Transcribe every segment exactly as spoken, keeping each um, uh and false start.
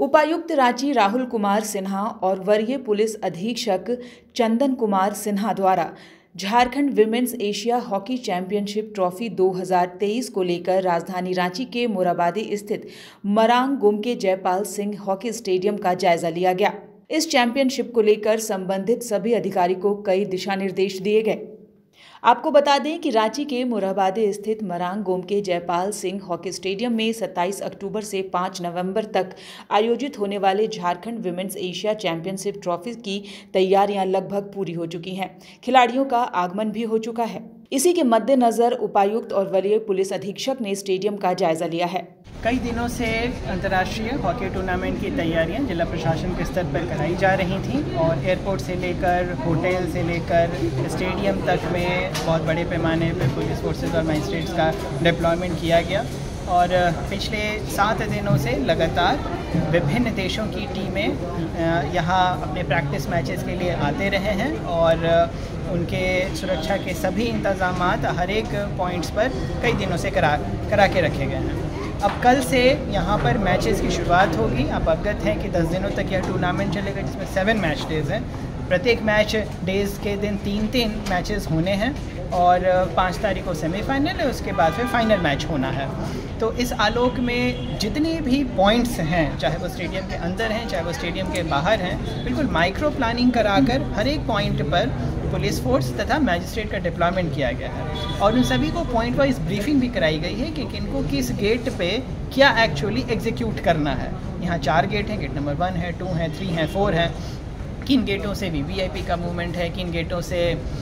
उपायुक्त रांची राहुल कुमार सिन्हा और वरीय पुलिस अधीक्षक चंदन कुमार सिन्हा द्वारा Jharkhand women's Asia hockey championship trophy दो हज़ार तेईस को लेकर राजधानी रांची के मोराबादी स्थित मरांग गुमके जयपाल सिंह हॉकी स्टेडियम का जायजा लिया गया। इस चैंपियनशिप को लेकर संबंधित सभी अधिकारी को कई दिशा निर्देश दिए गए। आपको बता दें कि रांची के मोराबादी स्थित मरांग गुमके जयपाल सिंह हॉकी स्टेडियम में सत्ताईस अक्टूबर से पाँच नवंबर तक आयोजित होने वाले Jharkhand women's Asia championship trophy की तैयारियां लगभग पूरी हो चुकी हैं। खिलाड़ियों का आगमन भी हो चुका है। इसी के मद्देनजर उपायुक्त और वरीय पुलिस अधीक्षक ने स्टेडियम का जायजा लिया है। कई दिनों से अंतर्राष्ट्रीय हॉकी टूर्नामेंट की तैयारियां जिला प्रशासन के स्तर पर कराई जा रही थीं और एयरपोर्ट से लेकर होटल से लेकर स्टेडियम तक में बहुत बड़े पैमाने पर पुलिस फोर्सेस और मजिस्ट्रेट्स का डिप्लॉयमेंट किया गया। और पिछले सात दिनों से लगातार विभिन्न देशों की टीमें यहाँ अपने प्रैक्टिस मैचेस के लिए आते रहे हैं और उनके सुरक्षा के सभी इंतजाम हर एक पॉइंट्स पर कई दिनों से करा करा के रखे गए हैं। अब कल से यहाँ पर मैचेस की शुरुआत होगी। आप अवगत हैं कि दस दिनों तक यह टूर्नामेंट चलेगा जिसमें सेवन मैच डेज़ हैं। प्रत्येक मैच डेज़ के दिन तीन तीन मैचेस होने हैं और पाँच तारीख को सेमीफाइनल है, उसके बाद फिर फाइनल मैच होना है। तो इस आलोक में जितने भी पॉइंट्स हैं, चाहे वो स्टेडियम के अंदर हैं चाहे वो स्टेडियम के बाहर हैं, बिल्कुल माइक्रो प्लानिंग कराकर हर एक पॉइंट पर पुलिस फोर्स तथा मैजिस्ट्रेट का डिप्लॉयमेंट किया गया है और उन सभी को पॉइंट वाइज ब्रीफिंग भी कराई गई है कि किनको किस गेट पे क्या एक्चुअली एग्जीक्यूट करना है। यहाँ चार गेट हैं, गेट नंबर वन है, टू है, थ्री है, फोर है। किन गेटों से वीवीआईपी का मूवमेंट है, किन गेटों से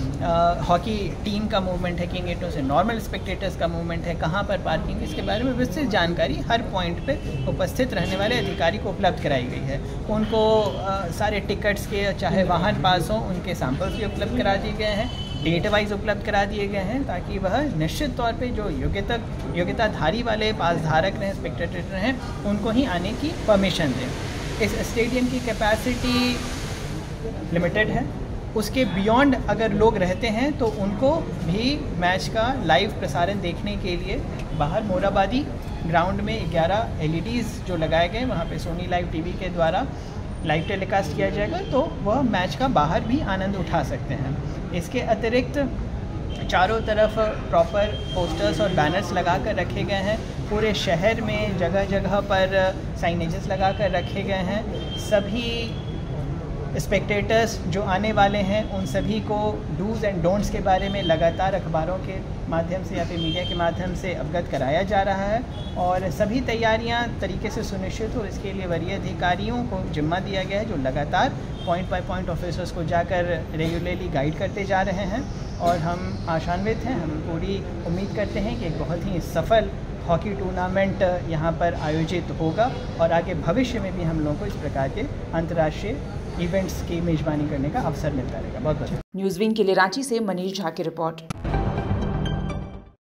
हॉकी टीम का मूवमेंट है, किन गेटों से नॉर्मल स्पेक्टेटर्स का मूवमेंट है, कहाँ पर पार्किंग, इसके बारे में विस्तृत जानकारी हर पॉइंट पे उपस्थित रहने वाले अधिकारी को उपलब्ध कराई गई है। उनको आ, सारे टिकट्स के चाहे वाहन पास हों उनके सैंपल्स भी उपलब्ध करा दिए गए हैं, डेट वाइज उपलब्ध करा दिए गए हैं ताकि वह निश्चित तौर पे जो योग्यता योग्यताधारी वाले पास धारक रहें, स्पेक्टेटर रहें, उनको ही आने की परमिशन दें। इस स्टेडियम की कैपेसिटी लिमिटेड है, उसके बियॉन्ड अगर लोग रहते हैं तो उनको भी मैच का लाइव प्रसारण देखने के लिए बाहर मोराबादी ग्राउंड में ग्यारह एलईडीज़ जो लगाए गए, वहाँ पे सोनी लाइव टीवी के द्वारा लाइव टेलीकास्ट किया जाएगा, तो वह मैच का बाहर भी आनंद उठा सकते हैं। इसके अतिरिक्त चारों तरफ प्रॉपर पोस्टर्स और बैनर्स लगा कर रखे गए हैं। पूरे शहर में जगह जगह पर साइनेजेस लगा कर रखे गए हैं। सभी स्पेक्टेटर्स जो आने वाले हैं उन सभी को डूज़ एंड डोंट्स के बारे में लगातार अखबारों के माध्यम से या फिर मीडिया के माध्यम से अवगत कराया जा रहा है और सभी तैयारियां तरीके से सुनिश्चित हो, इसके लिए वरीय अधिकारियों को जिम्मा दिया गया है जो लगातार पॉइंट बाय पॉइंट ऑफिसर्स को जाकर रेगुलरली गाइड करते जा रहे हैं और हम आशान्वित हैं। हम पूरी उम्मीद करते हैं कि एक बहुत ही सफल हॉकी टूर्नामेंट यहाँ पर आयोजित होगा और आगे भविष्य में भी हम लोगों को इस प्रकार के अंतर्राष्ट्रीय इवेंट्स की मेजबानी करने का अवसर मिलता रहेगा। बहुत बहुत न्यूज़ विंग के लिए रांची से मनीष झा की रिपोर्ट।